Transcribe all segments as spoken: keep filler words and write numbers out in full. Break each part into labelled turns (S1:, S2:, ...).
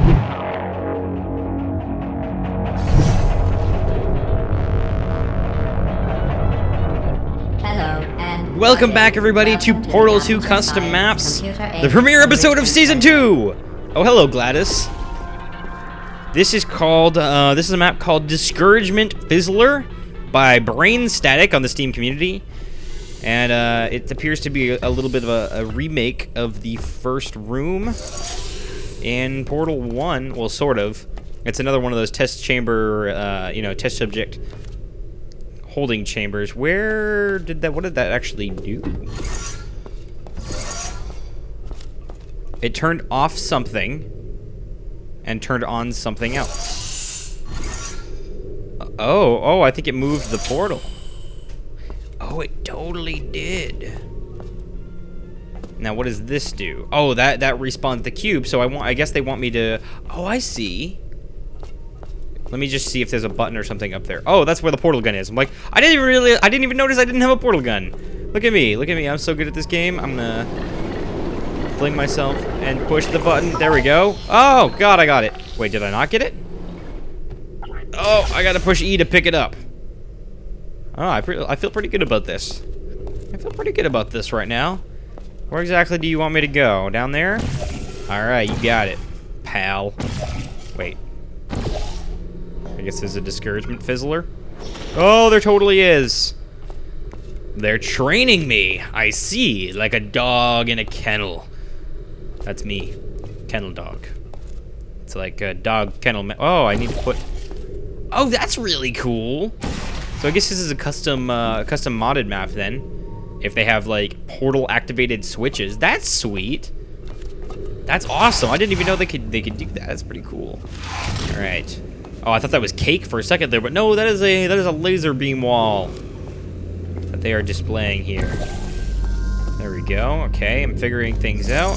S1: Welcome back, everybody, to Portal two Custom Maps, the premiere episode of Season two! Oh, hello, Gladys. This is called, uh, this is a map called Discouragement Fizzler by Brain Static on the Steam community. And, uh, it appears to be a little bit of a, a remake of the first room in Portal one. Well, sort of. It's another one of those test chamber, uh, you know, test subject holding chambers. Where did that, what did that actually do? It turned off something and turned on something else. Oh, oh, I think it moved the portal. Oh, it totally did. Now, what does this do? Oh, that, that respawns the cube, so I want, I guess they want me to, oh, I see. Let me just see if there's a button or something up there. Oh, that's where the portal gun is. I'm like, I didn't even really, I didn't even notice I didn't have a portal gun. Look at me, look at me. I'm so good at this game. I'm gonna fling myself and push the button. There we go. Oh, God, I got it. Wait, did I not get it? Oh, I gotta push E to pick it up. Oh, I, pre I feel pretty good about this. I feel pretty good about this right now. Where exactly do you want me to go? Down there? All right, you got it, pal. Wait. I guess there's a discouragement fizzler. Oh, there totally is. They're training me. I see, like a dog in a kennel. That's me, kennel dog. It's like a dog kennel. Oh, I need to put. Oh, that's really cool. So I guess this is a custom, uh, custom modded map then. If they have like portal activated switches, that's sweet. That's awesome. I didn't even know they could they could do that. That's pretty cool. All right. Oh, I thought that was cake for a second there, but no, that is a that is a laser beam wall that they are displaying here. There we go. Okay, I'm figuring things out.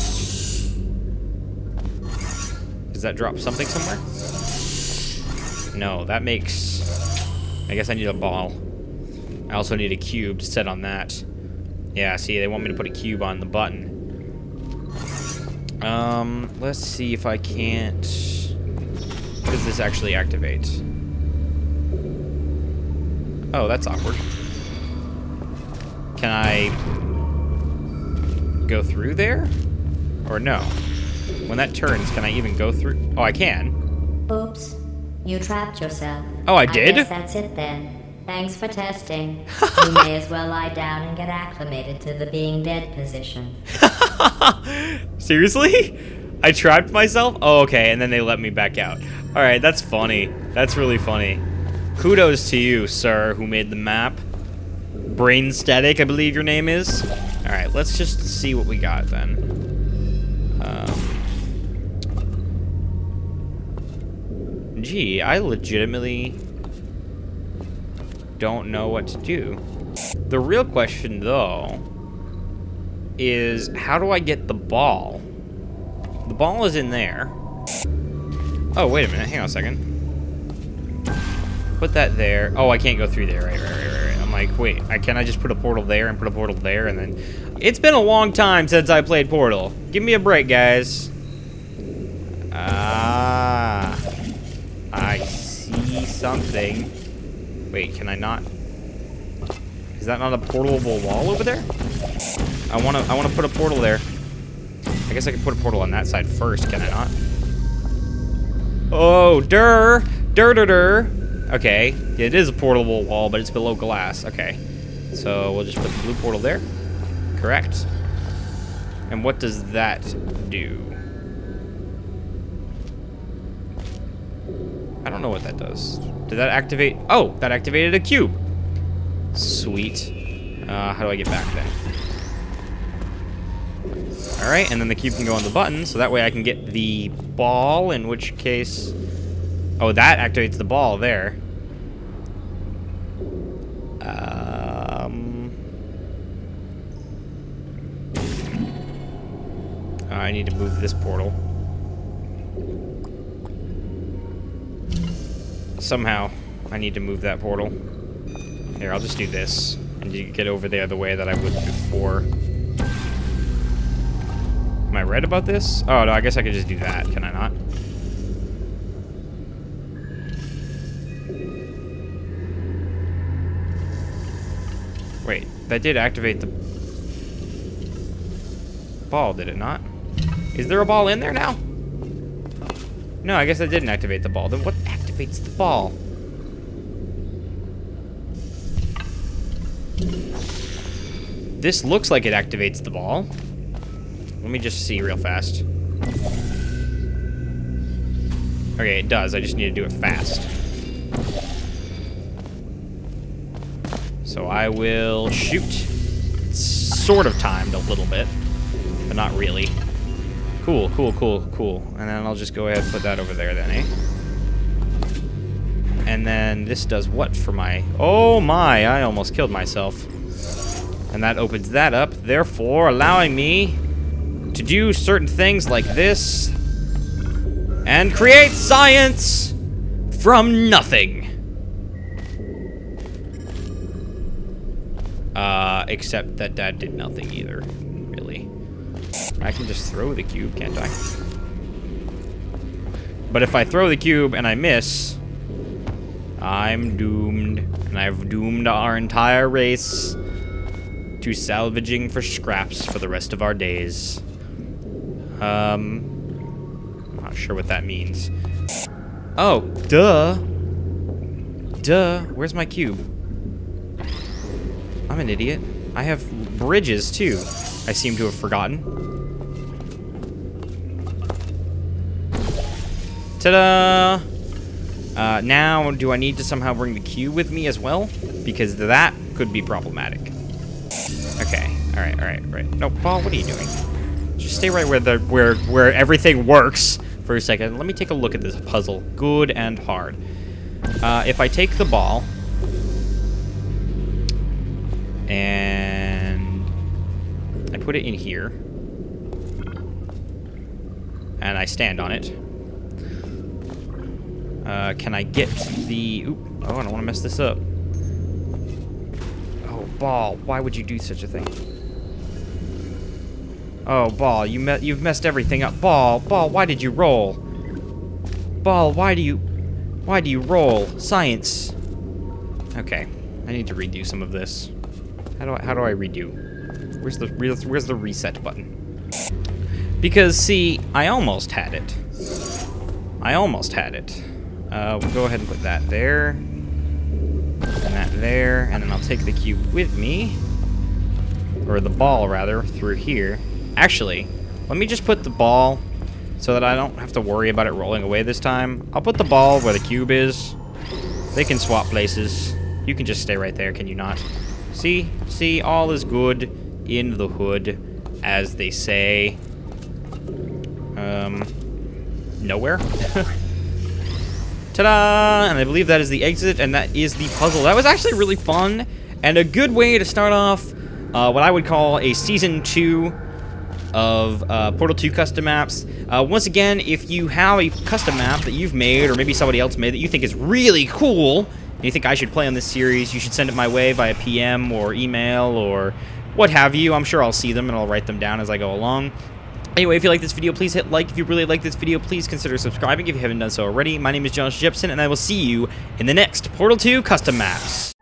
S1: Does that drop something somewhere? No, that makes. I guess I need a ball. I also need a cube to set on that. Yeah, see, they want me to put a cube on the button. Um, let's see if I can't. What does this actually activate? Oh, that's awkward. Can I go through there? Or no? When that turns, can I even go through? Oh, I can.
S2: Oops. You trapped yourself.
S1: Oh, I did?
S2: I guess that's it then. Thanks for testing. You may as well lie down and get acclimated to the being dead position.
S1: Seriously? I trapped myself? Oh, okay, and then they let me back out. Alright, that's funny. That's really funny. Kudos to you, sir, who made the map. Brain Static, I believe your name is. Alright, let's just see what we got then. Um, gee, I legitimately don't know what to do. The real question, though, is how do I get the ball? The ball is in there. Oh, wait a minute. Hang on a second. Put that there. Oh, I can't go through there. Right, right, right, right, right. I'm like, wait. I can I just put a portal there and put a portal there and then... It's been a long time since I played Portal. Give me a break, guys. Ah. I see something. Wait, can I not? Is that not a portable wall over there? I wanna I wanna put a portal there. I guess I can put a portal on that side first, can I not? Oh, dur, dur, dur, dur. Okay, it is a portable wall, but it's below glass. Okay, so we'll just put the blue portal there. Correct. And what does that do? I don't know what that does. Did that activate? Oh, that activated a cube. Sweet. Uh, how do I get back then? All right, and then the cube can go on the button, so that way I can get the ball, in which case... Oh, that activates the ball there. Um... I need to move this portal. Somehow, I need to move that portal. Here, I'll just do this. And you get over there the way that I would before. Am I right about this? Oh, no, I guess I could just do that. Can I not? That did activate the ball, did it not? Is there a ball in there now? No, I guess that didn't activate the ball. Then what activates the ball? This looks like it activates the ball. Let me just see real fast. Okay, it does. I just need to do it fast. So I will shoot. It's sort of timed a little bit, but not really. Cool, cool, cool, cool. And then I'll just go ahead and put that over there then, eh? And then this does what for my... Oh my, I almost killed myself. And that opens that up, therefore allowing me to do certain things like this and create science from nothing. Uh, except that that did nothing either, really. I can just throw the cube, can't I? But if I throw the cube and I miss, I'm doomed. And I've doomed our entire race to salvaging for scraps for the rest of our days. Um, I'm not sure what that means. Oh, duh. Duh, where's my cube? I'm an idiot. I have bridges, too. I seem to have forgotten. Ta-da! Uh, now, do I need to somehow bring the cube with me as well? Because that could be problematic. Okay. Alright, alright, right. No, Paul, what are you doing? Just stay right where the where where everything works for a second. Let me take a look at this puzzle. Good and hard. Uh, if I take the ball... and I put it in here, and I stand on it. Uh, can I get the... Oop, oh, I don't want to mess this up. Oh, ball, why would you do such a thing? Oh, ball, you me you've messed everything up. Ball, ball, why did you roll? Ball, why do you... Why do you roll? Science. Okay, I need to redo some of this. How do I, how do I redo? Where's the where's the reset button? Because see, I almost had it. I almost had it. Uh, we'll go ahead and put that there, and that there, and then I'll take the cube with me, or the ball rather, through here. Actually, let me just put the ball so that I don't have to worry about it rolling away this time. I'll put the ball where the cube is. They can swap places. You can just stay right there, can you not? See? See? All is good in the hood, as they say. Um, nowhere? Ta-da! And I believe that is the exit, and that is the puzzle. That was actually really fun, and a good way to start off uh, what I would call a Season two of uh, Portal two custom maps. Uh, once again, if you have a custom map that you've made, or maybe somebody else made that you think is really cool, and you think I should play on this series, you should send it my way via P M or email or what have you. I'm sure I'll see them and I'll write them down as I go along. Anyway, if you like this video, please hit like. If you really like this video, please consider subscribing if you haven't done so already. My name is Josh Jepson, and I will see you in the next Portal two custom maps.